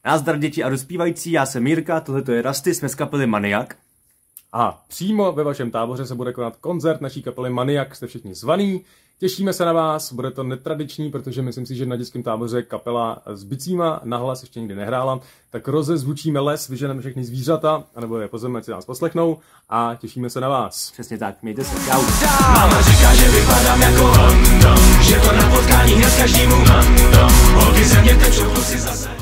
Nazdar děti a dospívající, já jsem Mírka, tohle je Rusty, jsme z kapely Maniak. A přímo ve vašem táboře se bude konat koncert naší kapely Maniak, jste všichni zvaný. Těšíme se na vás, bude to netradiční, protože myslím si, že na dětském táboře kapela s bicíma nahlas ještě nikdy nehrála. Tak rozezvučíme les, vyženeme všechny zvířata, anebo je pozveme, ať si nás poslechnou a těšíme se na vás. Přesně tak, mějte se, čau. Máma říká, že vypadám jako Hondo, že to na potkání hned každému mando. Holky ze mě tečou, kluci zase.